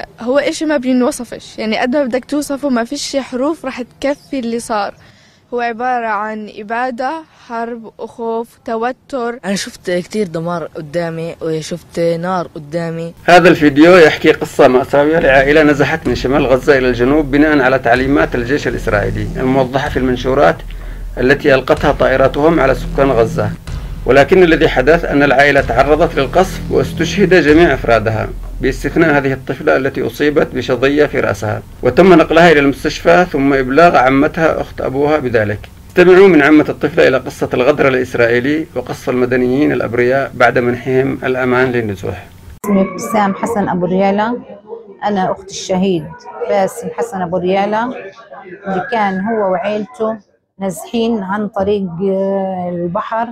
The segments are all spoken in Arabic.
هو إشي ما بينوصفش، يعني قد ما بدك توصفه ما فيش حروف رح تكفي اللي صار. هو عبارة عن إبادة، حرب وخوف توتر. أنا شفت كتير دمار قدامي وشفت نار قدامي. هذا الفيديو يحكي قصة مأساوية لعائلة نزحت من شمال غزة إلى الجنوب بناء على تعليمات الجيش الإسرائيلي الموضحة في المنشورات التي ألقتها طائراتهم على سكان غزة. ولكن الذي حدث أن العائلة تعرضت للقصف واستشهد جميع أفرادها باستثناء هذه الطفلة التي أصيبت بشظية في رأسها، وتم نقلها إلى المستشفى ثم إبلاغ عمتها أخت أبوها بذلك. استمعوا من عمة الطفلة إلى قصة الغدر الإسرائيلي وقصف المدنيين الأبرياء بعد منحهم الأمان للنزوح. اسمي ابتسام حسن أبو ريالة، أنا أخت الشهيد باسم حسن أبو ريالة اللي كان هو وعيلته نازحين عن طريق البحر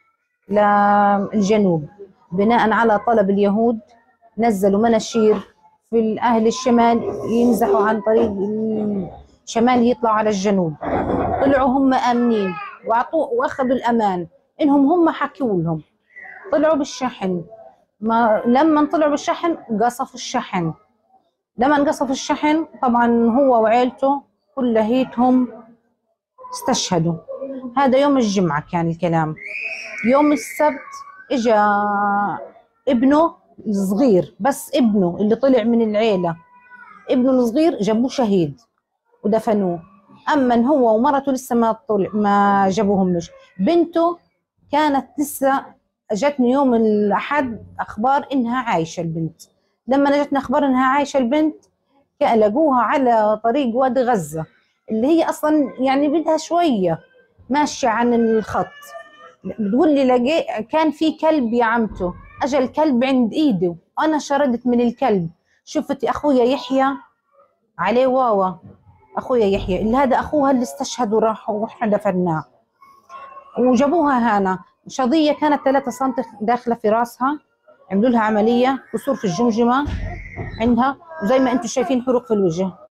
للجنوب بناء على طلب اليهود. نزلوا مناشير في أهل الشمال ينزحوا عن طريق الشمال يطلعوا على الجنوب. طلعوا هم آمنين وأخذوا الأمان إنهم هم حكوا لهم. طلعوا بالشحن، لما طلعوا بالشحن قصفوا الشحن. لما قصفوا الشحن طبعا هو وعيلته كلهيتهم استشهدوا. هذا يوم الجمعة كان الكلام. يوم السبت اجا ابنه الصغير، بس ابنه اللي طلع من العيلة، ابنه الصغير جابوه شهيد ودفنوه. اما هو ومرته لسه ما جابوهمش. بنته كانت لسه، اجتني يوم الاحد اخبار انها عايشه البنت. لما اجتنا اخبار انها عايشه البنت لقوها على طريق وادي غزه اللي هي اصلا يعني بدها شويه ماشيه عن الخط. بتقول لي كان في كلب يا عمته، اجى الكلب عند ايده وانا شردت من الكلب. شفت اخويا يحيى عليه واوا، اخويا يحيى اللي هذا اخوها اللي استشهد وراح واحنا دفناه. وجابوها هنا شظيه كانت 3 سم داخله في راسها، عملوا لها عمليه كسور في الجمجمه عندها، وزي ما انتم شايفين حروق في الوجه.